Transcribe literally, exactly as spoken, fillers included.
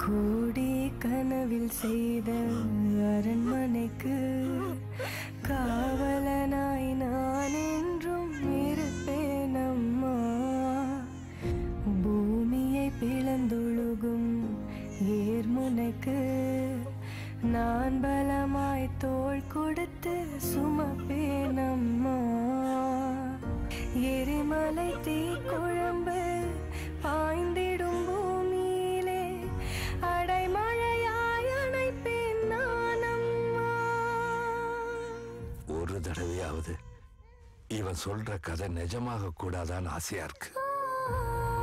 கூடி கனவில் செய்த அரண்மனைக்கு காவலனாய் நான் என்றும் இருப்பேன் அம்மா. பூமியை பிளந்தொழுகும் ஏர்முனைக்கு நான் பலமாய் தோள் கொடுத்து சுமப்பேன் அம்மா. எரிமலை தீ குழம்பு பாய்ந்திடும் பூமியிலே அடைமழையாய் அணைப்பேன் நான் அம்மா. ஒரு தடவையாவது இவன் சொல்ற கதை நிஜமாக கூடாதான்னு ஆசையா இருக்கு.